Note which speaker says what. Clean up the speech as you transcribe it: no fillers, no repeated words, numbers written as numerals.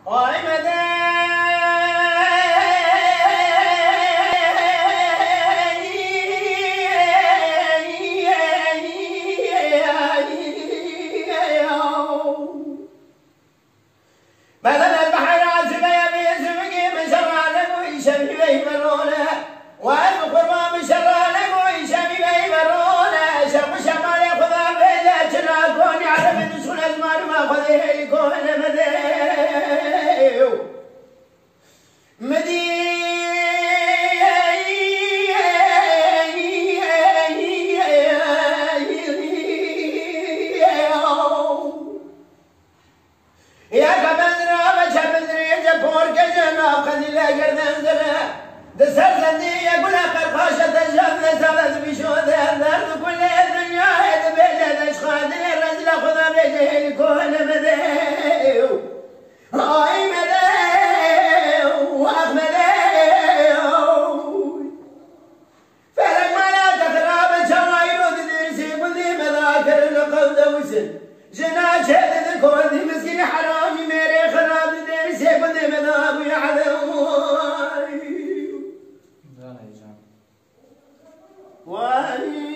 Speaker 1: واي مدى مثلا البحر عازبه يبي يسبقي من شرانك ويشبي بيه مرونه والقربان من شرانك ويشبي بيه مرونه شرق شمال ياخذ بيده كنا كون يعرف يدشون ازمان ما خذيه يكون مديو يا كبندرا بشبندري جبور كجنا قد لا قردن زلا دسر زندي يقول اخر خاشة الجب نسالت بشوذ الارض كل الدنيا يد بيجد اشخاذ الرجل خذ بيجه يكون مديو هاي مديو واخ مديو فلك ما لا تقرب شواير ودرسي كل مذاكر القبض وسن جنا شهد ذكور مسكين حرامي ميري خراب درسي كل مذاب يعلم واي